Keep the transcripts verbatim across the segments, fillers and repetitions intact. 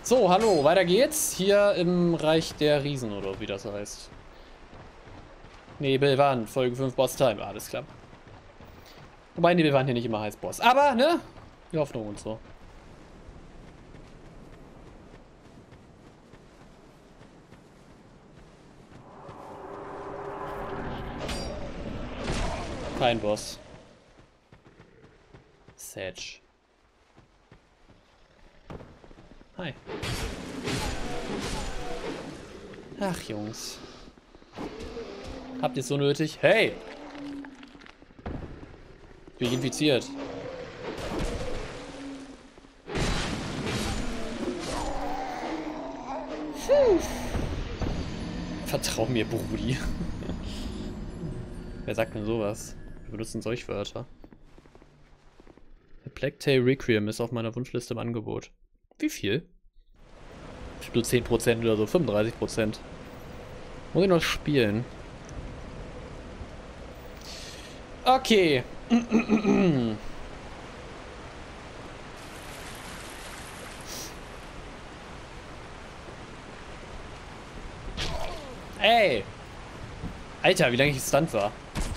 So, hallo, weiter geht's. Hier im Reich der Riesen, oder wie das heißt. Nebelwand, Folge fünf, Boss Time. Alles klar. Wobei Nebelwand hier nicht immer heißt Boss. Aber, ne? Die Hoffnung und so. Kein Boss. Sedge. Hi. Ach, Jungs. Habt ihr es so nötig? Hey! Ich bin infiziert. Hm. Vertrau mir, Brudi. Wer sagt denn sowas? Wir benutzen solche Wörter. A Plague Tale Requiem ist auf meiner Wunschliste im Angebot. Wie viel? Nur zehn Prozent oder so, fünfunddreißig Prozent. Muss ich noch spielen. Okay. Ey! Alter, wie lange ich gestunt war.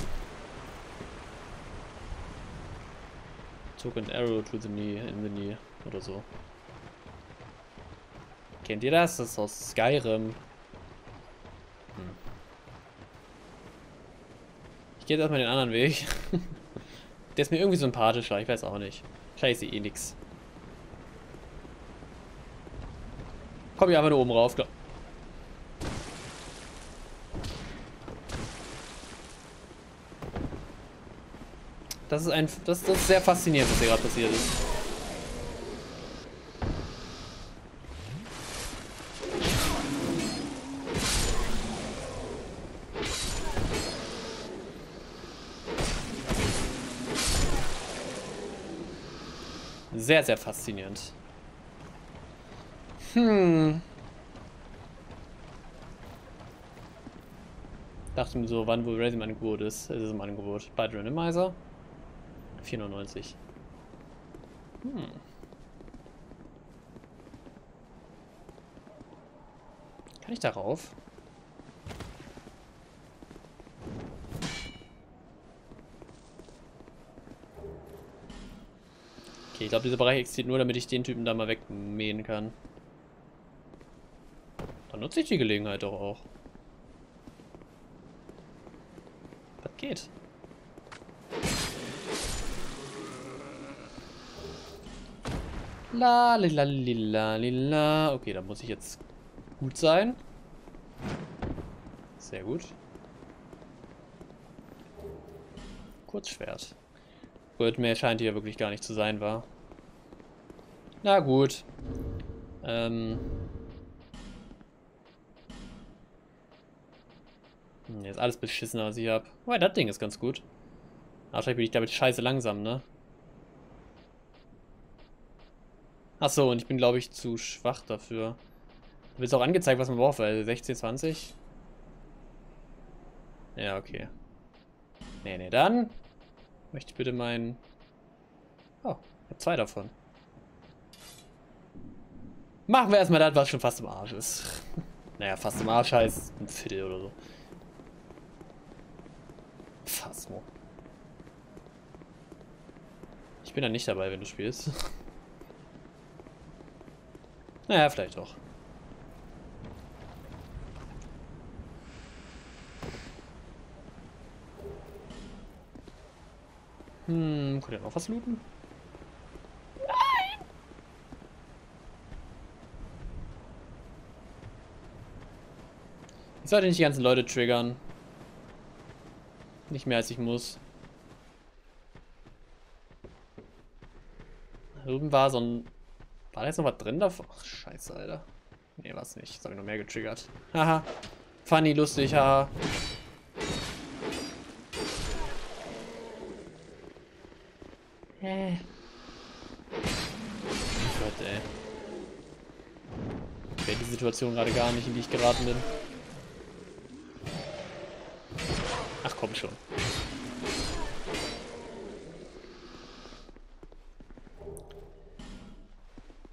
Took an arrow to the knee, in the knee, oder so. Kennt ihr das? Das ist aus Skyrim. Hm. Ich gehe jetzt erstmal den anderen Weg. Der ist mir irgendwie sympathischer, ich weiß auch nicht. Scheiße, eh nix. Komm ich einfach nur oben rauf. Das ist ein. Das, das ist sehr faszinierend, was hier gerade passiert ist. Sehr, sehr faszinierend. Hm. Dachte mir so, wann wohl Resin im Angebot ist. Es ist im Angebot. Bei Randomizer. vier neunundneunzig. Hm. Kann ich darauf? Okay, ich glaube, dieser Bereich existiert nur, damit ich den Typen da mal wegmähen kann. Dann nutze ich die Gelegenheit doch auch. Was geht? La lila lila lila. Okay, da muss ich jetzt gut sein. Sehr gut. Kurzschwert. Gut, mehr scheint hier wirklich gar nicht zu sein, war. Na gut. Ähm. Jetzt alles beschissener, was ich hab. Oh, das Ding ist ganz gut. Wahrscheinlich bin ich damit scheiße langsam, ne? Achso, und ich bin, glaube ich, zu schwach dafür. Da wird auch angezeigt, was man braucht, weil sechzehn, zwanzig. Ja, okay. Nee, nee, dann möchte ich bitte meinen... Oh, ich habe zwei davon. Machen wir erstmal das, was schon fast im Arsch ist. Naja, fast im Arsch heißt ein Viertel oder so. Phasmo. Ich bin da nicht dabei, wenn du spielst. Naja, vielleicht auch. Hm, könnt ihr noch was looten? Nein! Ich sollte nicht die ganzen Leute triggern. Nicht mehr als ich muss. Da oben war so ein... War da jetzt noch was drin davon? Ach, scheiße, Alter. Nee, war's nicht. Jetzt habe ich noch mehr getriggert. Haha. Funny, lustig, haha. Hä? Gott, ey. Ich kenne die Situation gerade gar nicht, in die ich geraten bin. Ach komm schon.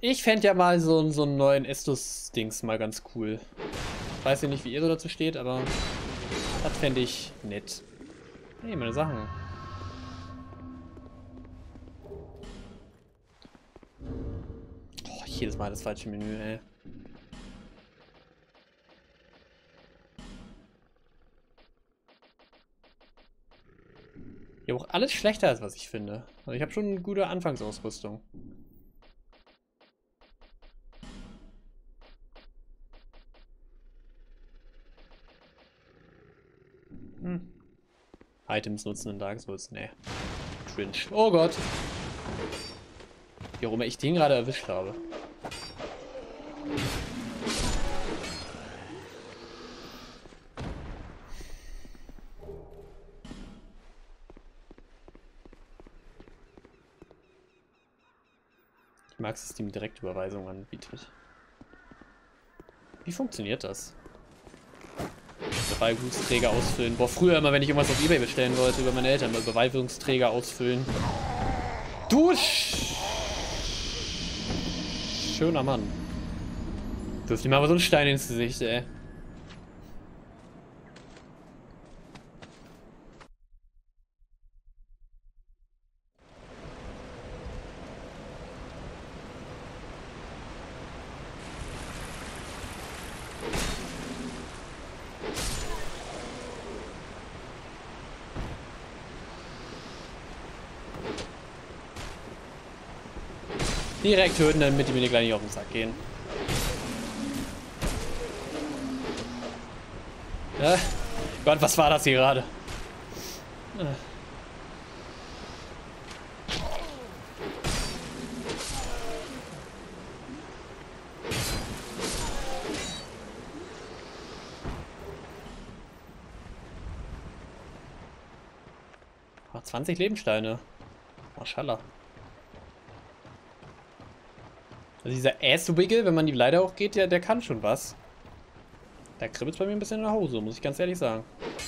Ich fände ja mal so, so einen neuen Estus-Dings mal ganz cool. Ich weiß ja nicht, wie ihr so dazu steht, aber das fände ich nett. Hey, meine Sachen. Oh, jedes Mal das falsche Menü, ey. Ja, auch alles schlechter als was ich finde. Also ich habe schon eine gute Anfangsausrüstung. Hm. Items nutzen in Dark Souls, nee. Cringe. Oh Gott. Warum ich den gerade erwischt habe. Ich mag es, dass die mir Direktüberweisung anbietet. Wie funktioniert das? Überweisungsträger ausfüllen. Boah, früher immer, wenn ich irgendwas auf eBay bestellen wollte, über meine Eltern, mal Überweisungsträger ausfüllen. Du sch schöner Mann. Wirf dir mal so einen Stein ins Gesicht, ey. Direkt töten, damit die mir gleich nicht auf den Sack gehen. Ja. Gott, was war das hier gerade? Oh, zwanzig Lebenssteine. Maschallah. Also dieser Ass-Wiggle, wenn man die Leiter hochgeht, der, der kann schon was. Da kribbelt es bei mir ein bisschen in der Hose, muss ich ganz ehrlich sagen.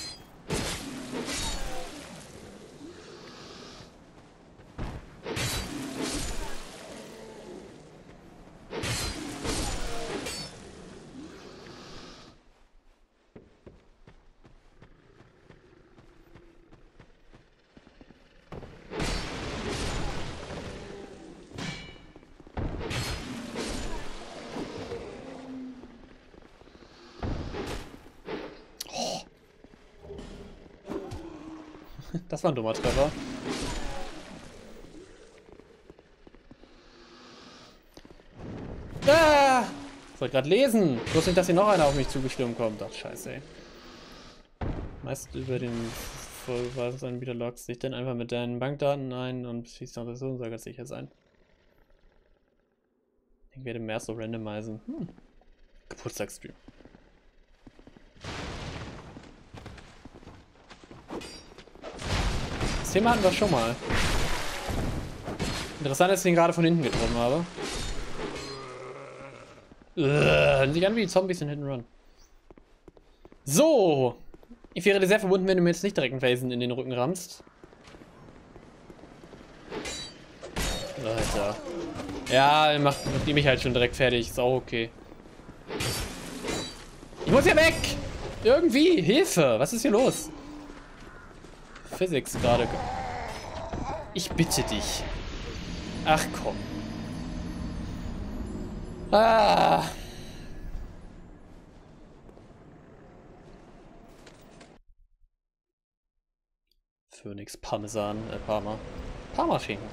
Das war ein dummer Treffer. Ah! Ich wollte gerade lesen. Bloß nicht, dass hier noch einer auf mich zugestürmt kommt. Ach, scheiße, ey. Meist über den Vollwasseranbieter loggst dich dann einfach mit deinen Bankdaten ein und schießt nach Person, soll ganz sicher sein. Ich werde mehr so randomisieren. Hm. Geburtstagsstream. Das Thema hatten wir schon mal. Interessant, dass ich ihn gerade von hinten getroffen habe. Hören sich an wie die Zombies in Hit and Run. So! Ich wäre dir sehr verbunden, wenn du mir jetzt nicht direkt einen Felsen in den Rücken rammst. Alter. Ja, macht, macht die mich halt schon direkt fertig. Ist auch okay. Ich muss hier weg! Irgendwie! Hilfe! Was ist hier los? Physics gerade. Ich bitte dich. Ach komm. Ah. Phoenix Parmesan, äh, Parma. Parma-Schinken.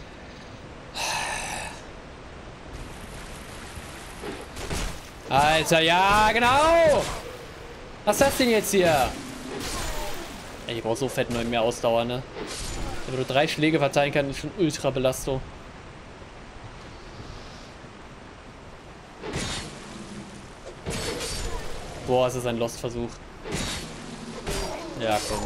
Alter, ja, genau! Was ist das denn jetzt hier? Ey, ich brauch so fett noch mehr Ausdauer, ne? Wenn du drei Schläge verteilen kannst, ist schon ultra Belastung. Boah, es ist ein Lost-Versuch. Ja, komm.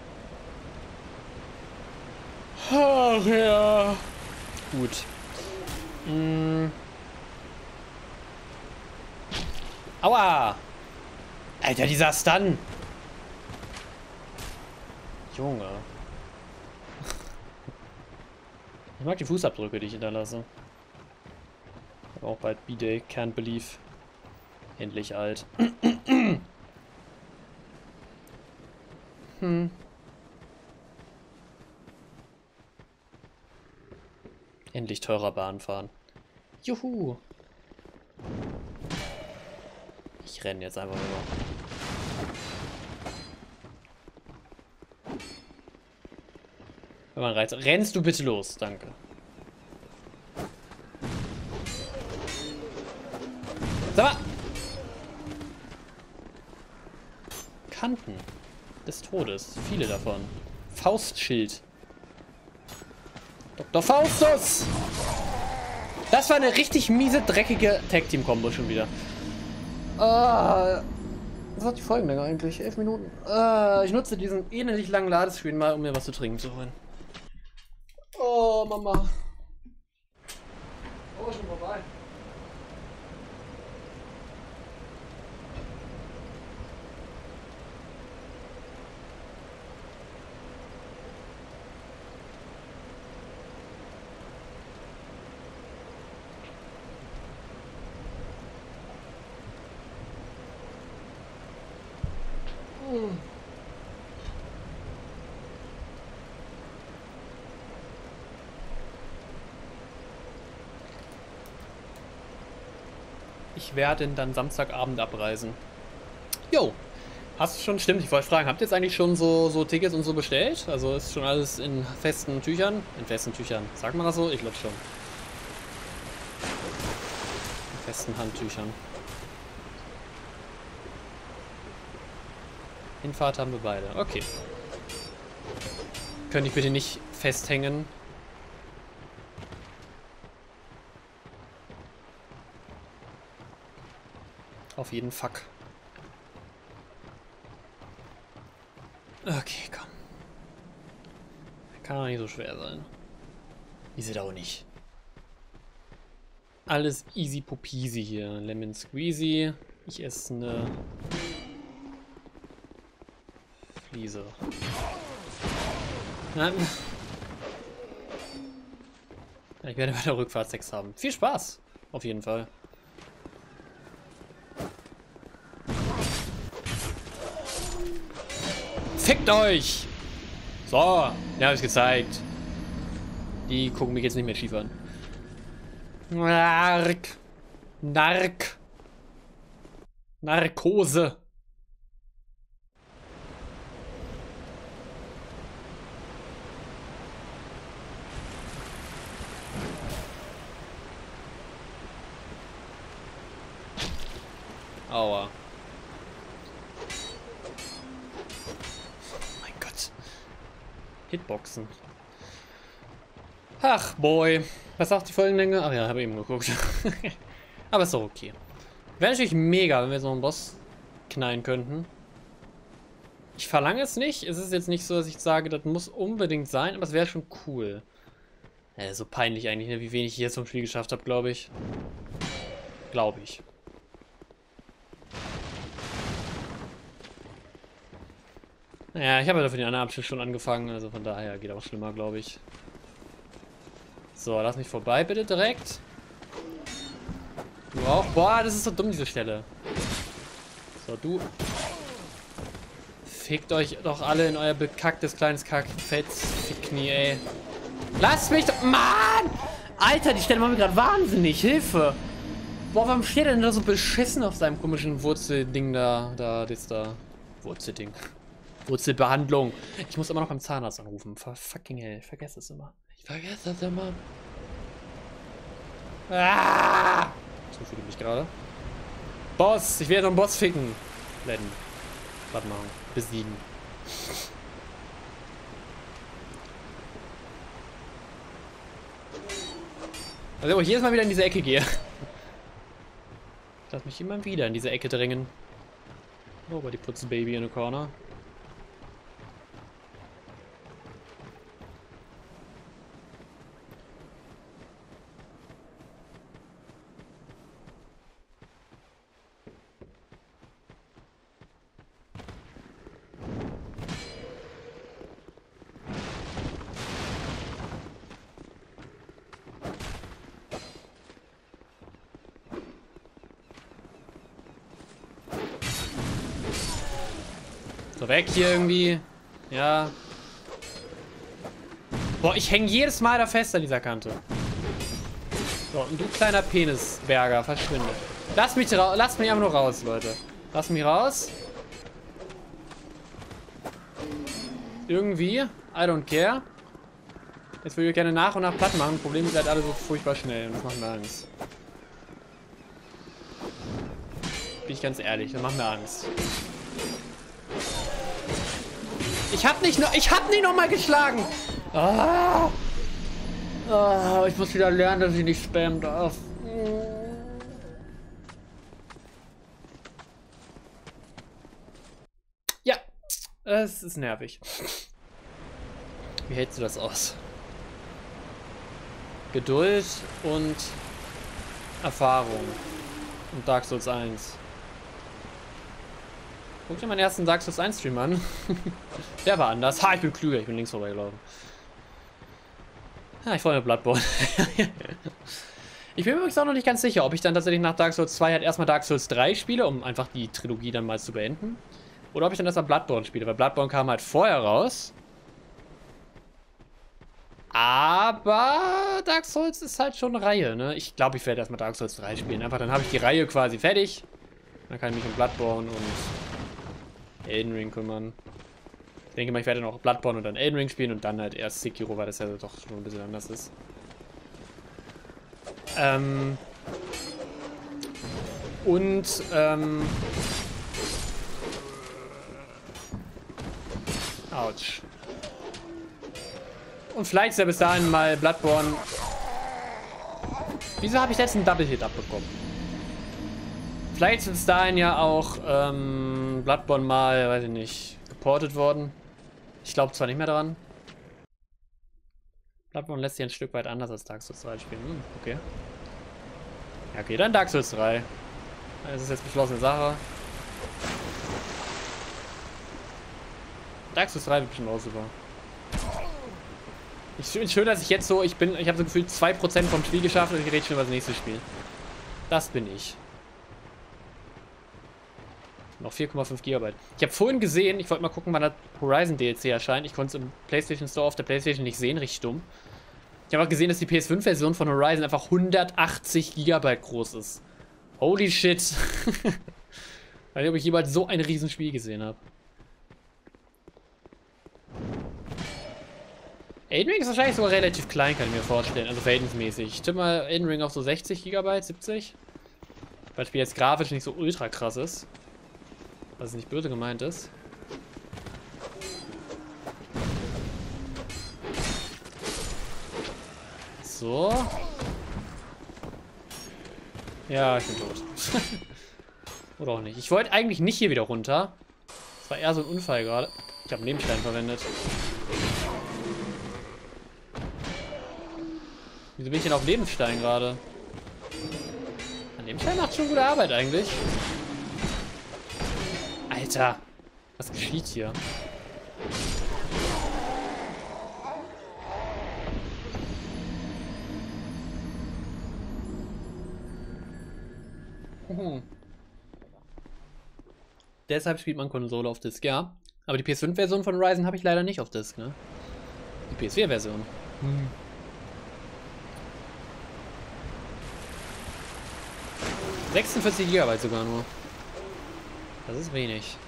Ach ja. Gut. Mm. Aua! Alter, dieser Stun! Junge. Ich mag die Fußabdrücke, die ich hinterlasse. Aber auch bald B-Day, can't believe. Endlich alt. hm. Endlich teurer Bahn fahren. Juhu! Ich renne jetzt einfach rüber. Wenn man reizt. Rennst du bitte los, danke. Sag mal! Kanten des Todes. Viele davon. Faustschild. Doktor Faustus! Das war eine richtig miese, dreckige Tag-Team-Kombo schon wieder. Ah, was hat die Folgenlänge eigentlich? Elf Minuten. Ah, ich nutze diesen ähnlich langen Ladescreen mal, um mir was zu trinken zu holen. Oh, Mama. Oh, schon vorbei. Hm. Ich werde dann Samstagabend abreisen. Jo, hast du schon, stimmt, ich wollte fragen, habt ihr jetzt eigentlich schon so, so Tickets und so bestellt? Also ist schon alles in festen Tüchern? In festen Tüchern, sagt man das so? Ich glaube schon. In festen Handtüchern. Hinfahrt haben wir beide, okay. Könnte ich bitte nicht festhängen? Auf jeden Fuck. Okay, komm. Kann doch nicht so schwer sein. Ist es auch nicht. Alles easy popeasy hier. Lemon Squeezy. Ich esse eine Fliese. Na, ich werde bei der Rückfahrt Sex haben. Viel Spaß. Auf jeden Fall. Fickt euch! So, ja, hab ich gezeigt. Die gucken mich jetzt nicht mehr schief an. Nark. Nark. Narkose. Aua. Mein Gott. Hitboxen. Ach, boy. Was sagt die Folgenlänge? Ach ja, habe eben geguckt. Aber ist doch okay. Wäre natürlich mega, wenn wir so einen Boss knallen könnten. Ich verlange es nicht. Es ist jetzt nicht so, dass ich sage, das muss unbedingt sein, aber es wäre schon cool. Ja, so peinlich eigentlich, ne? Wie wenig ich jetzt vom Spiel geschafft habe, glaube ich. Glaube ich. Naja, ich habe ja für den anderen Abschnitt schon angefangen, also von daher geht auch schlimmer, glaube ich. So, lass mich vorbei, bitte, direkt. Du auch? Boah, das ist so dumm, diese Stelle. So, du. Fickt euch doch alle in euer bekacktes kleines Kackfetz. Fickknie, ey. Lasst mich doch. Mann! Alter, die Stelle macht mir gerade wahnsinnig. Hilfe! Boah, warum steht er denn da so beschissen auf seinem komischen Wurzelding da? Da, das da. Wurzelding. Wurzelbehandlung. Ich muss immer noch beim Zahnarzt anrufen. Fucking hell, ich vergesse es immer. Ich vergesse es immer. Ah! So fühle ich mich gerade. Boss, ich werde einen Boss ficken. Blenden. Warte mal. Besiegen. Also, wo ich jedes Mal wieder in diese Ecke gehe. Ich lass mich immer wieder in diese Ecke drängen. Nobody puts a baby in a corner. So, weg hier irgendwie. Ja. Boah, ich hänge jedes Mal da fest an dieser Kante. So, und du kleiner Penisberger, verschwinde. Lass mich, lass mich einfach nur raus, Leute. Lass mich raus. Irgendwie. I don't care. Jetzt würde ich gerne nach und nach platt machen. Problem ist halt alle so furchtbar schnell und das macht mir Angst. Bin ich ganz ehrlich, das macht mir Angst. Ich hab nicht noch, ich hab nicht noch mal geschlagen. Ah. Ah, ich muss wieder lernen, dass ich nicht spammen darf. Ja, es ist nervig. Wie hältst du das aus? Geduld und Erfahrung. Und Dark Souls eins. Guck dir meinen ersten Dark Souls eins Stream an. Der war anders. Ha, ich bin klüger. Ich bin links vorbeigelaufen. Ah, ich freue mich auf Bloodborne. Ich bin mir übrigens auch noch nicht ganz sicher, ob ich dann tatsächlich nach Dark Souls zwei halt erstmal Dark Souls drei spiele, um einfach die Trilogie dann mal zu beenden. Oder ob ich dann erstmal Bloodborne spiele, weil Bloodborne kam halt vorher raus. Aber Dark Souls ist halt schon eine Reihe, ne? Ich glaube, ich werde erstmal Dark Souls drei spielen. Einfach dann habe ich die Reihe quasi fertig. Dann kann ich mich um Bloodborne und Elden Ring kümmern. Ich denke mal, ich werde noch Bloodborne und dann Elden Ring spielen und dann halt erst Sekiro, weil das ja doch schon ein bisschen anders ist. Ähm. Und, ähm. Autsch. Und vielleicht ist ja bis dahin mal Bloodborne. Wieso habe ich jetzt einen Double-Hit abbekommen? Vielleicht ist bis dahin ja auch ähm, Bloodborne mal, weiß ich nicht, geportet worden. Ich glaube zwar nicht mehr daran. Bloodborne lässt sich ein Stück weit anders als Dark Souls drei spielen. Hm, okay. Ja, okay, dann Dark Souls drei. Das ist jetzt beschlossene Sache. Dark Souls drei wird bestimmt auch super. Ich finde es schön, dass ich jetzt so, ich bin, ich habe so gefühlt zwei Prozent vom Spiel geschafft und ich rede schon über das nächste Spiel. Das bin ich. Noch vier Komma fünf Gigabyte. Ich habe vorhin gesehen, ich wollte mal gucken, wann das Horizon D L C erscheint. Ich konnte es im PlayStation Store auf der PlayStation nicht sehen, richtig dumm. Ich habe auch gesehen, dass die P S fünf Version von Horizon einfach hundertachtzig Gigabyte groß ist. Holy shit. Ich weiß nicht, ob ich jemals so ein Riesenspiel gesehen habe. Elden Ring ist wahrscheinlich sogar relativ klein, kann ich mir vorstellen. Also verhältnismäßig. Ich tippe mal Elden Ring auf so sechzig Gigabyte, siebzig. Weil das Spiel jetzt grafisch nicht so ultra krass ist. Was nicht böse gemeint ist. So. Ja, ich bin tot. Oder auch nicht. Ich wollte eigentlich nicht hier wieder runter. Das war eher so ein Unfall gerade. Ich habe einen Nebenstein verwendet. Wieso bin ich denn auf Lebensstein gerade? Lebensstein macht schon gute Arbeit eigentlich. Alter, was geschieht hier? Mhm. Deshalb spielt man Konsole auf Disk, ja. Aber die P S fünf Version von Horizon habe ich leider nicht auf Disk, ne? Die P S vier Version. Hm. sechsundvierzig Gigabyte sogar nur. Das ist wenig.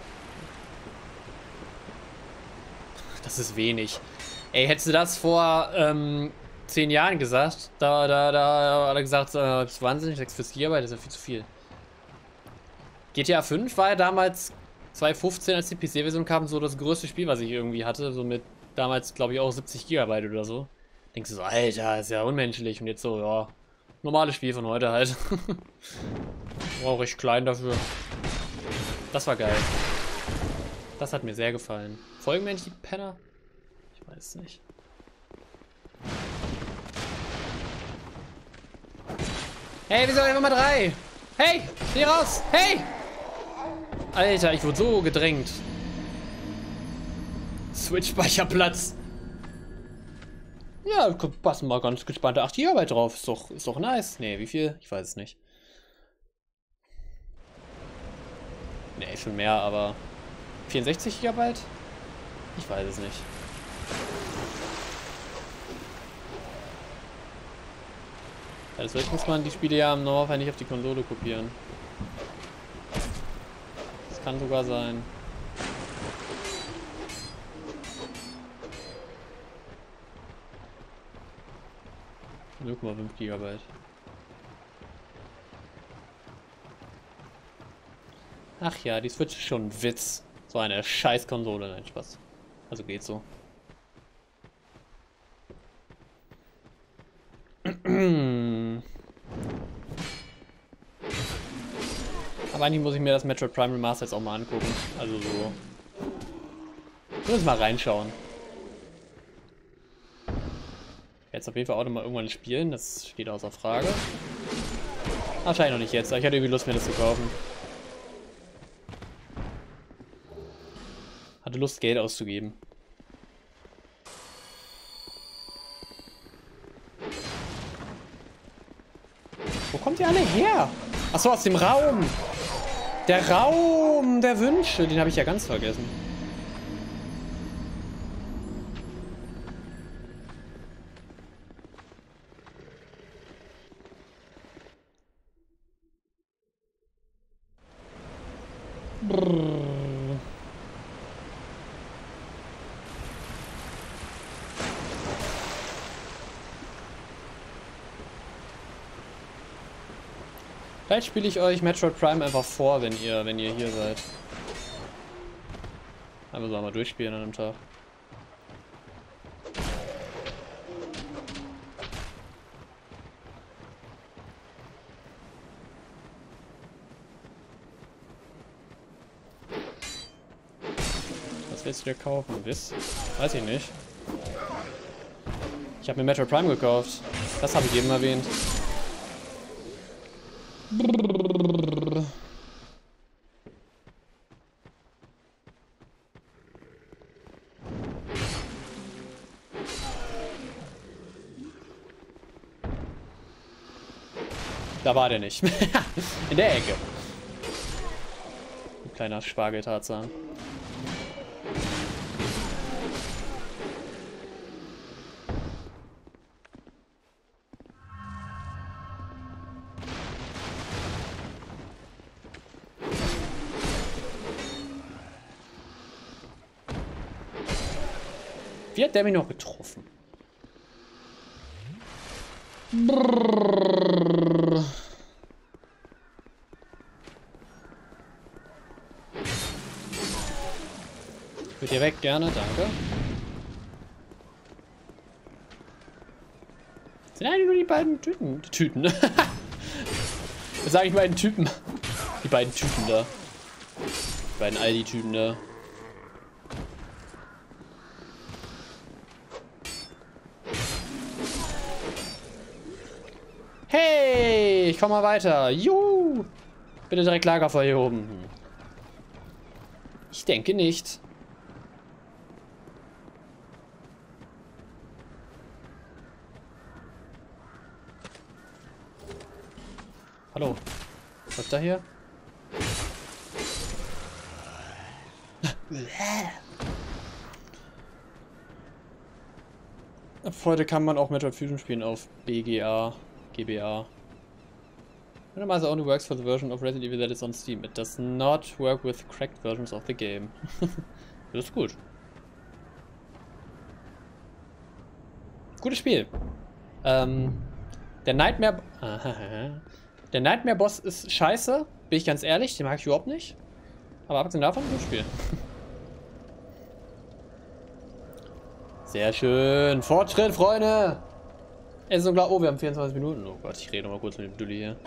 Das ist wenig. Ey, hättest du das vor ähm, zehn Jahren gesagt, da, da, da hat er gesagt, äh, das ist wahnsinnig, sechsundvierzig Gigabyte, das ist ja viel zu viel. G T A fünf war ja damals zwanzig fünfzehn, als die P C-Version kam, so das größte Spiel, was ich irgendwie hatte. So mit damals, glaube ich, auch siebzig Gigabyte oder so. Denkst du so, Alter, ist ja unmenschlich. Und jetzt so, ja, normales Spiel von heute halt. War recht klein dafür. Das war geil. Das hat mir sehr gefallen. Folgen mir nicht die Penner? Ich weiß es nicht. Hey, wieso einfach mal drei? Hey, geh raus! Hey! Alter, ich wurde so gedrängt. Switch-Speicherplatz. Ja, passen mal ganz gespannte acht Gigabyte drauf. Ist doch, ist doch nice. Nee, wie viel? Ich weiß es nicht. Nee, schon mehr, aber vierundsechzig Gigabyte? Ich weiß es nicht. Ja, deswegen muss man die Spiele ja im Normalfall nicht auf die Konsole kopieren. Das kann sogar sein. null Komma fünf Gigabyte. Ach ja, die Switch ist schon ein Witz. So eine scheiß Konsole, nein, Spaß. Also geht so. Aber eigentlich muss ich mir das Metroid Prime Remaster jetzt auch mal angucken. Also so. Ich muss mal reinschauen. Jetzt auf jeden Fall auch noch mal irgendwann spielen, das steht außer Frage. Wahrscheinlich noch nicht jetzt, aber ich hatte irgendwie Lust, mir das zu kaufen. Hatte Lust, Geld auszugeben. Wo kommt ihr alle her? Achso, aus dem Raum. Der Raum der Wünsche, den habe ich ja ganz vergessen. Brrr. Vielleicht spiele ich euch Metroid Prime einfach vor, wenn ihr, wenn ihr hier seid. Einfach so einmal durchspielen an einem Tag. Was willst du dir kaufen? Wiss? Weiß ich nicht. Ich habe mir Metroid Prime gekauft. Das habe ich eben erwähnt. Da war der nicht. In der Ecke. Ein kleiner Spargeltarzan. Wie hat der mich noch getroffen? Brrr. Wird ihr weg, gerne, danke. Sind eigentlich nur die beiden Tüten. Die Tüten. Jetzt sage ich beiden Typen. Die beiden Typen da. Die beiden Aldi-Typen da. Hey, ich komm mal weiter. Juhu. Bitte direkt Lagerfeuer hier oben. Ich denke nicht. Hallo. Was ist da hier? Ab heute kann man auch Metroid Fusion spielen auf B G A. G B A. Randomizer only works for the version of Resident Evil that is on Steam. It does not work with cracked versions of the game. Das ist gut. Gutes Spiel. Ähm, der Nightmare... Der Nightmare-Boss ist scheiße, bin ich ganz ehrlich, den mag ich überhaupt nicht. Aber abgesehen davon, ein gutes Spiel. Sehr schön. Fortschritt, Freunde! Es ist so klar, oh, wir haben vierundzwanzig Minuten. Oh Gott, ich rede noch mal kurz mit dem Dulli hier.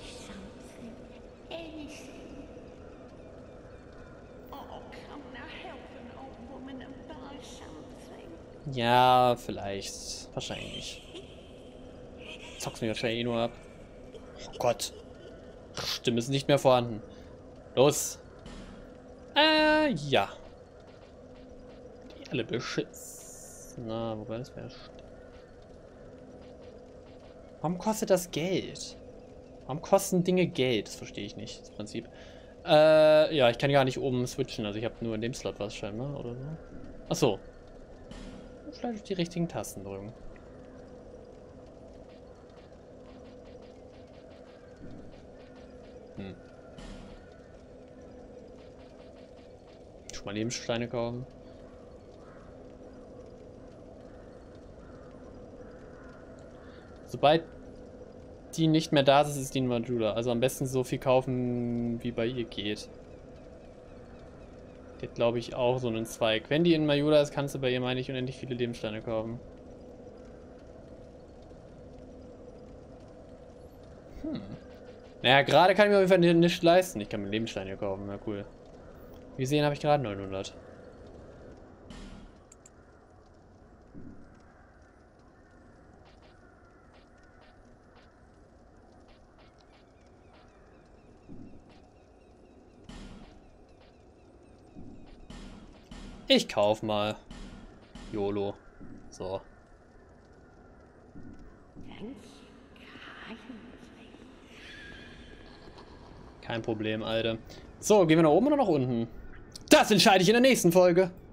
Ja, vielleicht. Wahrscheinlich nicht. Zockst mich wahrscheinlich eh nur ab. Oh Gott. Stimme ist nicht mehr vorhanden. Los. Äh, ja. Die alle beschützen. Na, wobei das wäre... Warum kostet das Geld? Warum kosten Dinge Geld? Das verstehe ich nicht, das Prinzip. Äh, ja, ich kann gar nicht oben switchen, also ich habe nur in dem Slot was scheinbar, oder so. Achso. Vielleicht die richtigen Tasten drücken. Hm. Schon mal Lebenssteine kaufen. Sobald die nicht mehr da ist, ist die in Majula. Also am besten so viel kaufen, wie bei ihr geht. Die hat, glaube ich, auch so einen Zweig. Wenn die in Majula ist, kannst du bei ihr, meine ich, unendlich viele Lebenssteine kaufen. Hm. Naja, gerade kann ich mir auf jeden Fall nichts leisten. Ich kann mir Lebenssteine kaufen, na cool. Wie sehen, habe ich gerade neunhundert. Ich kauf mal. YOLO. So. Kein Problem, Alter. So, gehen wir nach oben oder nach unten? Das entscheide ich in der nächsten Folge.